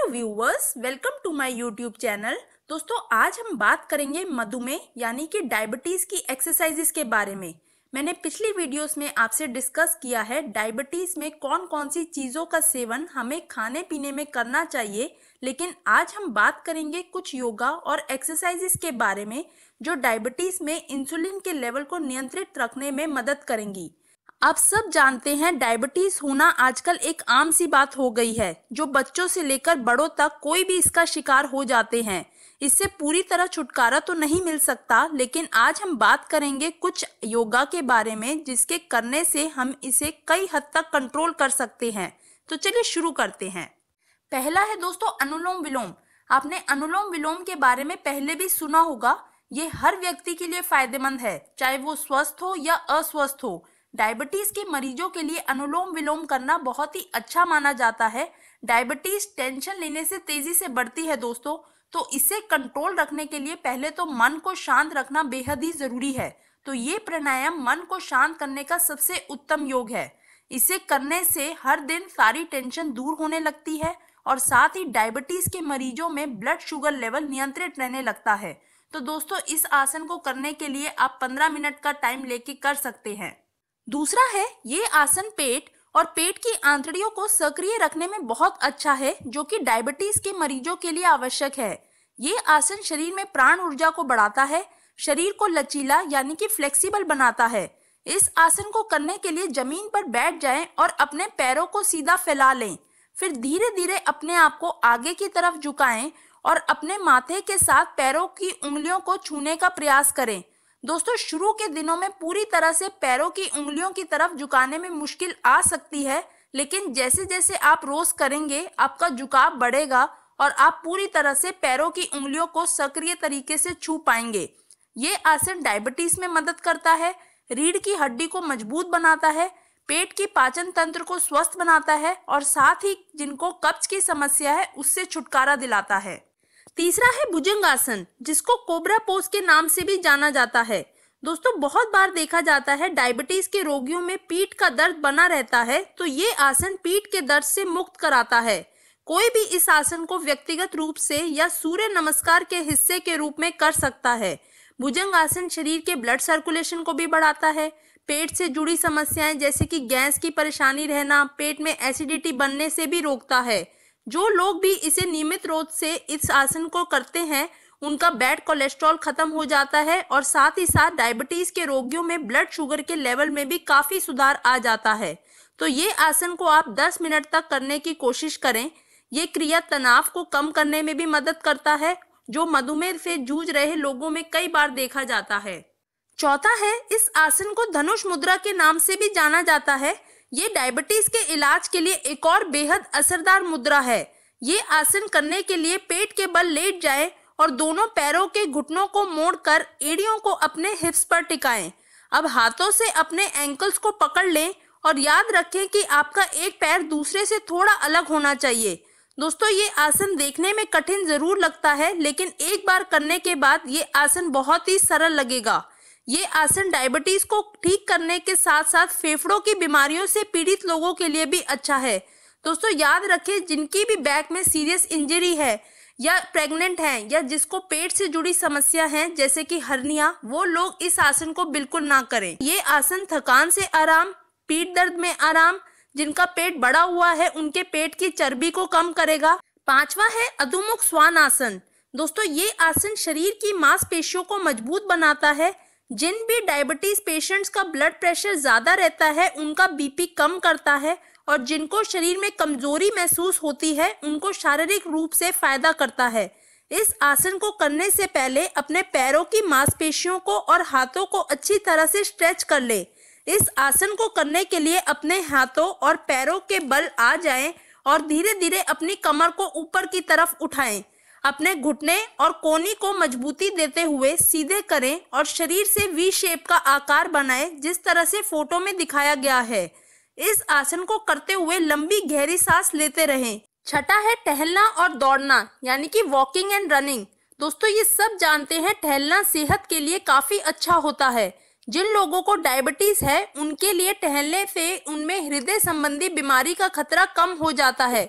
Hello viewers, welcome to my YouTube channel. दोस्तों, आज हम बात करेंगे मधुमेह यानी कि डायबिटीज की एक्सरसाइजेस के बारे में। मैंने पिछली वीडियोस में आपसे डिस्कस किया है डायबिटीज में कौन कौन सी चीज़ों का सेवन हमें खाने पीने में करना चाहिए, लेकिन आज हम बात करेंगे कुछ योगा और एक्सरसाइजेस के बारे में जो डायबिटीज में इंसुलिन के लेवल को नियंत्रित रखने में मदद करेंगी। आप सब जानते हैं डायबिटीज होना आजकल एक आम सी बात हो गई है। जो बच्चों से लेकर बड़ों तक कोई भी इसका शिकार हो जाते हैं। इससे पूरी तरह छुटकारा तो नहीं मिल सकता, लेकिन आज हम बात करेंगे कुछ योगा के बारे में जिसके करने से हम इसे कई हद तक कंट्रोल कर सकते हैं। तो चलिए शुरू करते हैं। पहला है दोस्तों अनुलोम विलोम। आपने अनुलोम विलोम के बारे में पहले भी सुना होगा। ये हर व्यक्ति के लिए फायदेमंद है, चाहे वो स्वस्थ हो या अस्वस्थ हो। डायबिटीज के मरीजों के लिए अनुलोम विलोम करना बहुत ही अच्छा माना जाता है। डायबिटीज टेंशन लेने से तेजी से बढ़ती है दोस्तों, तो इसे कंट्रोल रखने के लिए पहले तो मन को शांत रखना बेहद ही जरूरी है। तो ये प्राणायाम मन को शांत करने का सबसे उत्तम योग है। इसे करने से हर दिन सारी टेंशन दूर होने लगती है और साथ ही डायबिटीज के मरीजों में ब्लड शुगर लेवल नियंत्रित रहने लगता है। तो दोस्तों, इस आसन को करने के लिए आप 15 मिनट का टाइम लेके कर सकते हैं। दूसरा है, ये आसन पेट और पेट की आंतड़ियों को सक्रिय रखने में बहुत अच्छा है, जो कि डायबिटीज के मरीजों के लिए आवश्यक है। ये आसन शरीर में प्राण ऊर्जा को बढ़ाता है, शरीर को लचीला यानी कि फ्लेक्सिबल बनाता है। इस आसन को करने के लिए जमीन पर बैठ जाएं और अपने पैरों को सीधा फैला लें। फिर धीरे धीरे अपने आप को आगे की तरफ झुकाएं और अपने माथे के साथ पैरों की उंगलियों को छूने का प्रयास करें। दोस्तों, शुरू के दिनों में पूरी तरह से पैरों की उंगलियों की तरफ झुकाने में मुश्किल आ सकती है, लेकिन जैसे जैसे आप रोज करेंगे आपका झुकाव बढ़ेगा और आप पूरी तरह से पैरों की उंगलियों को सक्रिय तरीके से छू पाएंगे। ये आसन डायबिटीज में मदद करता है, रीढ़ की हड्डी को मजबूत बनाता है, पेट की पाचन तंत्र को स्वस्थ बनाता है और साथ ही जिनको कब्ज की समस्या है उससे छुटकारा दिलाता है। तीसरा है भुजंगासन, जिसको कोबरा पोज के नाम से भी जाना जाता है। दोस्तों, बहुत बार देखा जाता है डायबिटीज के रोगियों में पीठ का दर्द बना रहता है, तो ये आसन पीठ के दर्द से मुक्त कराता है। कोई भी इस आसन को व्यक्तिगत रूप से या सूर्य नमस्कार के हिस्से के रूप में कर सकता है। भुजंगासन शरीर के ब्लड सर्कुलेशन को भी बढ़ाता है। पेट से जुड़ी समस्याएं जैसे कि गैस की परेशानी रहना, पेट में एसिडिटी बनने से भी रोकता है। जो लोग भी इसे नियमित रूप से इस आसन को करते हैं उनका बैड कोलेस्ट्रॉल खत्म हो जाता है और साथ ही साथ डायबिटीज के रोगियों में ब्लड शुगर के लेवल में भी काफी सुधार आ जाता है। तो ये आसन को आप 10 मिनट तक करने की कोशिश करें। ये क्रिया तनाव को कम करने में भी मदद करता है, जो मधुमेह से जूझ रहे लोगों में कई बार देखा जाता है। चौथा है, इस आसन को धनुष मुद्रा के नाम से भी जाना जाता है। ये डायबिटीज के इलाज के लिए एक और बेहद असरदार मुद्रा है। ये आसन करने के लिए पेट के बल लेट जाएं और दोनों पैरों के घुटनों को मोड़कर एड़ियों को अपने हिप्स पर टिकाएं। अब हाथों से अपने एंकल्स को पकड़ लें और याद रखें कि आपका एक पैर दूसरे से थोड़ा अलग होना चाहिए। दोस्तों, ये आसन देखने में कठिन जरूर लगता है, लेकिन एक बार करने के बाद ये आसन बहुत ही सरल लगेगा। ये आसन डायबिटीज को ठीक करने के साथ साथ फेफड़ों की बीमारियों से पीड़ित लोगों के लिए भी अच्छा है। दोस्तों, याद रखें, जिनकी भी बैक में सीरियस इंजरी है या प्रेग्नेंट हैं या जिसको पेट से जुड़ी समस्या है जैसे कि हर्निया, वो लोग इस आसन को बिल्कुल ना करें। ये आसन थकान से आराम, पीठ दर्द में आराम, जिनका पेट बड़ा हुआ है उनके पेट की चर्बी को कम करेगा। पांचवा है अधोमुख श्वान आसन। दोस्तों, ये आसन शरीर की मांसपेशियों को मजबूत बनाता है। जिन भी डायबिटीज पेशेंट्स का ब्लड प्रेशर ज्यादा रहता है उनका बीपी कम करता है और जिनको शरीर में कमजोरी महसूस होती है उनको शारीरिक रूप से फायदा करता है। इस आसन को करने से पहले अपने पैरों की मांसपेशियों को और हाथों को अच्छी तरह से स्ट्रेच कर ले। इस आसन को करने के लिए अपने हाथों और पैरों के बल आ जाएं और धीरे धीरे अपनी कमर को ऊपर की तरफ उठाएं। अपने घुटने और कोहनी को मजबूती देते हुए सीधे करें और शरीर से वी शेप का आकार बनाएं, जिस तरह से फोटो में दिखाया गया है। इस आसन को करते हुए लंबी गहरी सांस लेते रहें। छठा है टहलना और दौड़ना यानी कि वॉकिंग एंड रनिंग। दोस्तों, ये सब जानते हैं टहलना सेहत के लिए काफी अच्छा होता है। जिन लोगों को डायबिटीज है उनके लिए टहलने से उनमें हृदय संबंधी बीमारी का खतरा कम हो जाता है।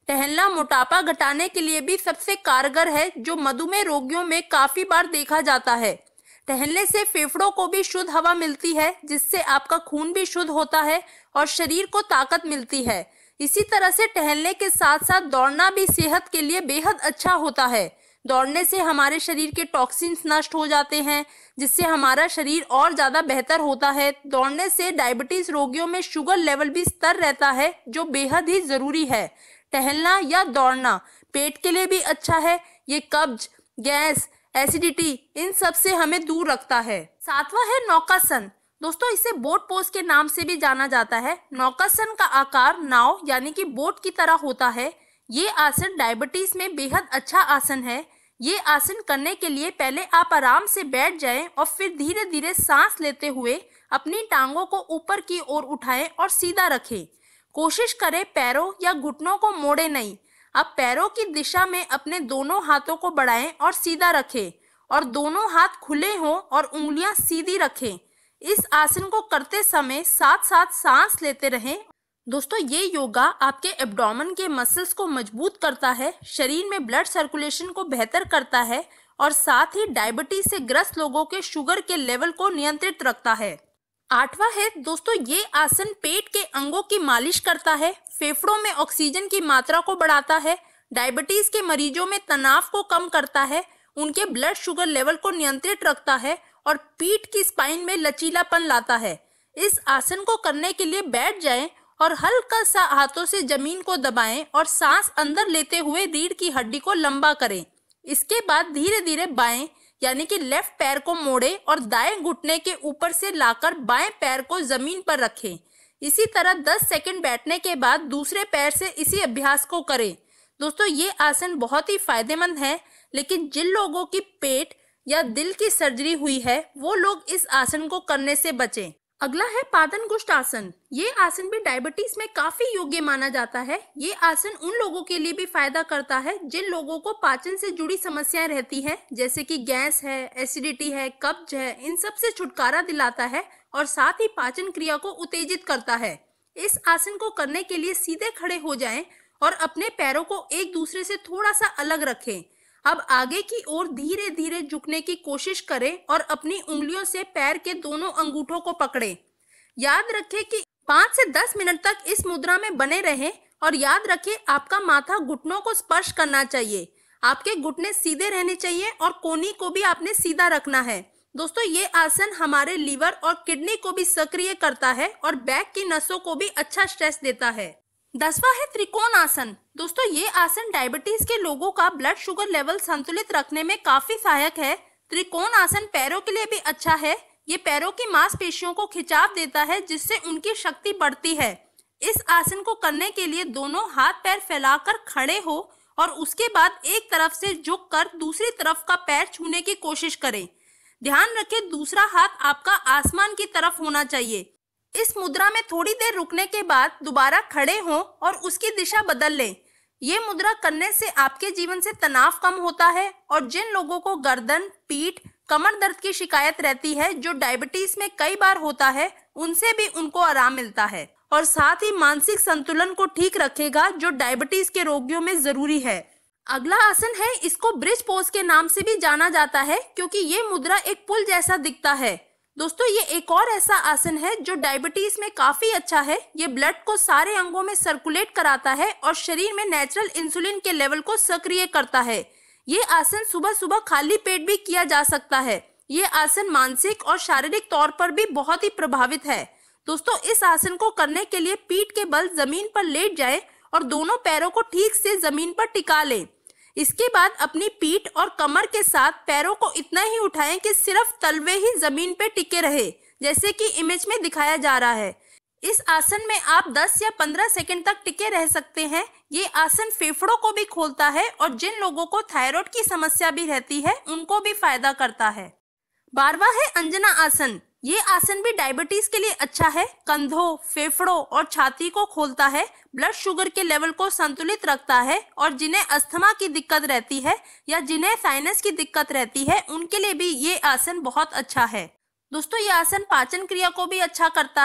टहलना मोटापा घटाने के लिए भी सबसे कारगर है, जो मधुमेह रोगियों में काफी बार देखा जाता है। टहलने से फेफड़ों को भी शुद्ध हवा मिलती है, जिससे आपका खून भी शुद्ध होता है और शरीर को ताकत मिलती है। इसी तरह से टहलने के साथ साथ दौड़ना भी सेहत के लिए बेहद अच्छा होता है। दौड़ने से हमारे शरीर के टॉक्सिन्स नष्ट हो जाते हैं, जिससे हमारा शरीर और ज्यादा बेहतर होता है। दौड़ने से डायबिटीज रोगियों में शुगर लेवल भी स्थिर रहता है, जो बेहद ही जरूरी है। टहलना या दौड़ना पेट के लिए भी अच्छा है। ये कब्ज, गैस, एसिडिटी इन सब से हमें दूर रखता है। सातवां है नौकासन। दोस्तों, इसे बोट पोज के नाम से भी जाना जाता है। नौकासन का आकार नाव यानी कि बोट की तरह होता है। ये आसन डायबिटीज में बेहद अच्छा आसन है। ये आसन करने के लिए पहले आप आराम से बैठ जाएं और फिर धीरे धीरे सांस लेते हुए अपनी टांगों को ऊपर की ओर उठाएं और सीधा रखें। कोशिश करें पैरों या घुटनों को मोड़े नहीं। अब पैरों की दिशा में अपने दोनों हाथों को बढ़ाएं और सीधा रखें और दोनों हाथ खुले हों और उंगलियां सीधी रखें। इस आसन को करते समय साथ साथ सांस लेते रहें। दोस्तों, ये योगा आपके एब्डोमेन के मसल्स को मजबूत करता है, शरीर में ब्लड सर्कुलेशन को बेहतर करता है और साथ ही डायबिटीज से ग्रस्त लोगों के शुगर के लेवल को नियंत्रित रखता है। आठवां है दोस्तों, ये आसन पेट के अंगों की मालिश करता है, फेफड़ों में ऑक्सीजन की मात्रा को बढ़ाता है, डायबिटीज के मरीजों में तनाव को कम करता है, उनके ब्लड शुगर लेवल को नियंत्रित रखता है और पीठ की स्पाइन में लचीलापन लाता है। इस आसन को करने के लिए बैठ जाएं और हल्का सा हाथों से जमीन को दबाएं और सांस अंदर लेते हुए रीढ़ की हड्डी को लंबा करें। इसके बाद धीरे धीरे बाएं यानी कि लेफ्ट पैर को मोड़े और दाएं घुटने के ऊपर से लाकर बाएं पैर को जमीन पर रखें। इसी तरह 10 सेकंड बैठने के बाद दूसरे पैर से इसी अभ्यास को करें। दोस्तों, ये आसन बहुत ही फायदेमंद है, लेकिन जिन लोगों की पेट या दिल की सर्जरी हुई है वो लोग इस आसन को करने से बचें। अगला है पादनकुष्ठ आसन। ये आसन भी डायबिटीज में काफी योग्य माना जाता है। ये आसन उन लोगों के लिए भी फायदा करता है जिन लोगों को पाचन से जुड़ी समस्याएं रहती हैं, जैसे कि गैस है, एसिडिटी है, कब्ज है। इन सब से छुटकारा दिलाता है और साथ ही पाचन क्रिया को उत्तेजित करता है। इस आसन को करने के लिए सीधे खड़े हो जाएं और अपने पैरों को एक दूसरे से थोड़ा सा अलग रखें। अब आगे की ओर धीरे धीरे झुकने की कोशिश करें और अपनी उंगलियों से पैर के दोनों अंगूठों को पकड़ें। याद रखें कि 5 से 10 मिनट तक इस मुद्रा में बने रहें और याद रखें आपका माथा घुटनों को स्पर्श करना चाहिए। आपके घुटने सीधे रहने चाहिए और कोहनी को भी आपने सीधा रखना है। दोस्तों, ये आसन हमारे लीवर और किडनी को भी सक्रिय करता है और बैक की नसों को भी अच्छा स्ट्रेस देता है। 10वां है त्रिकोण आसन। दोस्तों, ये आसन डायबिटीज के लोगों का ब्लड शुगर लेवल संतुलित रखने में काफी सहायक है। त्रिकोण आसन पैरों के लिए भी अच्छा है। ये पैरों की मांसपेशियों को खिंचाव देता है, जिससे उनकी शक्ति बढ़ती है। इस आसन को करने के लिए दोनों हाथ पैर फैलाकर खड़े हो और उसके बाद एक तरफ से झुककर दूसरी तरफ का पैर छूने की कोशिश करें। ध्यान रखें, दूसरा हाथ आपका आसमान की तरफ होना चाहिए। इस मुद्रा में थोड़ी देर रुकने के बाद दोबारा खड़े हों और उसकी दिशा बदल लें। ये मुद्रा करने से आपके जीवन से तनाव कम होता है और जिन लोगों को गर्दन, पीठ, कमर दर्द की शिकायत रहती है, जो डायबिटीज में कई बार होता है, उनसे भी उनको आराम मिलता है और साथ ही मानसिक संतुलन को ठीक रखेगा, जो डायबिटीज के रोगियों में जरूरी है। अगला आसन है, इसको ब्रिज पोज के नाम से भी जाना जाता है, क्योंकि ये मुद्रा एक पुल जैसा दिखता है। दोस्तों, ये एक और ऐसा आसन है जो डायबिटीज में काफी अच्छा है। ये ब्लड को सारे अंगों में सर्कुलेट कराता है और शरीर में नेचुरल इंसुलिन के लेवल को सक्रिय करता है। ये आसन सुबह सुबह खाली पेट भी किया जा सकता है। ये आसन मानसिक और शारीरिक तौर पर भी बहुत ही प्रभावित है। दोस्तों, इस आसन को करने के लिए पीठ के बल जमीन पर लेट जाएं और दोनों पैरों को ठीक से जमीन पर टिका लें। इसके बाद अपनी पीठ और कमर के साथ पैरों को इतना ही उठाएं कि सिर्फ तलवे ही जमीन पे टिके रहे, जैसे कि इमेज में दिखाया जा रहा है। इस आसन में आप 10 या 15 सेकंड तक टिके रह सकते हैं। ये आसन फेफड़ों को भी खोलता है और जिन लोगों को थायराइड की समस्या भी रहती है, उनको भी फायदा करता है। 12वां है अंजना आसन। ये आसन भी डायबिटीज के लिए अच्छा है। कंधों, फेफड़ों और छाती को खोलता है, ब्लड शुगर के लेवल को संतुलित रखता है और जिन्हें अस्थमा की दिक्कत रहती है या जिन्हें साइनस की दिक्कत रहती है, उनके लिए भी ये आसन बहुत अच्छा है। दोस्तों, ये आसन पाचन क्रिया को भी अच्छा करता है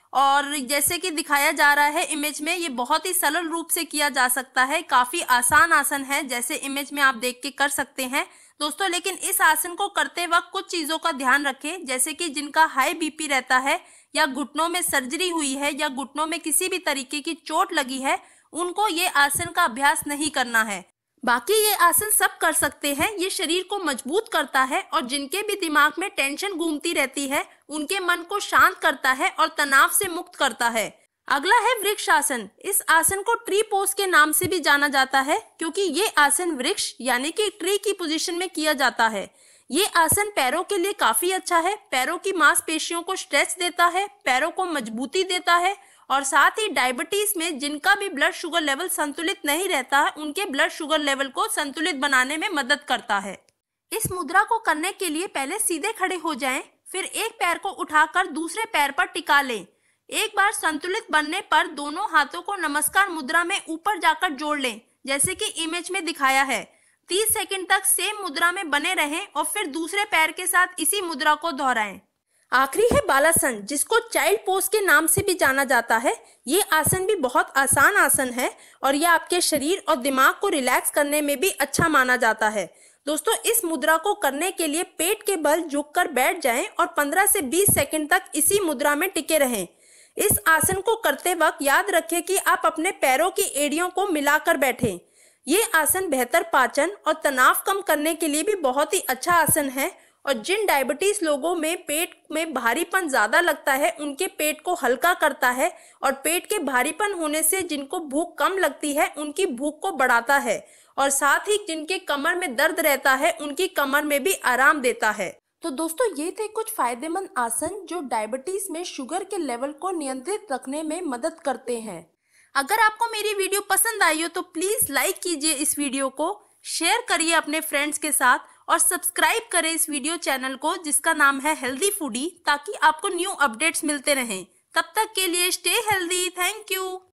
और जैसे कि दिखाया जा रहा है इमेज में, ये बहुत ही सरल रूप से किया जा सकता है। काफी आसान आसन है, जैसे इमेज में आप देख के कर सकते हैं दोस्तों। लेकिन इस आसन को करते वक्त कुछ चीजों का ध्यान रखें, जैसे कि जिनका हाई बीपी रहता है या घुटनों में सर्जरी हुई है या घुटनों में किसी भी तरीके की चोट लगी है, उनको ये आसन का अभ्यास नहीं करना है। बाकी ये आसन सब कर सकते हैं। ये शरीर को मजबूत करता है और जिनके भी दिमाग में टेंशन घूमती रहती है उनके मन को शांत करता है और तनाव से मुक्त करता है। अगला है वृक्ष आसन। इस आसन को ट्री पोज के नाम से भी जाना जाता है, क्योंकि ये आसन वृक्ष यानी कि ट्री की पोजीशन में किया जाता है। ये आसन पैरों के लिए काफी अच्छा है। पैरों की मांसपेशियों को स्ट्रेच देता है, पैरों को मजबूती देता है और साथ ही डायबिटीज में जिनका भी ब्लड शुगर लेवल संतुलित नहीं रहता है, उनके ब्लड शुगर लेवल को संतुलित बनाने में मदद करता है। इस मुद्रा को करने के लिए पहले सीधे खड़े हो जाएं, फिर एक पैर को उठाकर दूसरे पैर पर टिका लें। एक बार संतुलित बनने पर दोनों हाथों को नमस्कार मुद्रा में ऊपर जाकर जोड़ लें, जैसे कि इमेज में दिखाया है। 30 सेकंड तक सेम मुद्रा में बने रहें और फिर दूसरे पैर के साथ इसी मुद्रा को दोहराएं। आखिरी है बालासन, जिसको चाइल्ड पोज के नाम से भी जाना जाता है। ये आसन भी बहुत आसान आसन है और यह आपके शरीर और दिमाग को रिलैक्स करने में भी अच्छा माना जाता है। दोस्तों, इस मुद्रा को करने के लिए पेट के बल झुककर बैठ जाएं और 15 से 20 सेकंड तक इसी मुद्रा में टिके रहें। इस आसन को करते वक्त याद रखें कि आप अपने पैरों की एड़ियों को मिलाकर बैठें। ये आसन बेहतर पाचन और तनाव कम करने के लिए भी बहुत ही अच्छा आसन है और जिन डायबिटीज लोगों में पेट में भारीपन ज्यादा लगता है, उनके पेट को हल्का करता है और पेट के भारीपन होने से जिनको भूख कम लगती है, उनकी भूख को बढ़ाता है और साथ ही जिनके कमर में दर्द रहता है, उनकी कमर में भी आराम देता है। तो दोस्तों, ये थे कुछ फायदेमंद आसन जो डायबिटीज में शुगर के लेवल को नियंत्रित रखने में मदद करते हैं। अगर आपको मेरी वीडियो पसंद आई हो तो प्लीज लाइक कीजिए इस वीडियो को, शेयर करिए अपने फ्रेंड्स के साथ और सब्सक्राइब करें इस वीडियो चैनल को जिसका नाम है हेल्दी फूडी, ताकि आपको न्यू अपडेट्स मिलते रहें। तब तक के लिए स्टे हेल्दी। Thank you.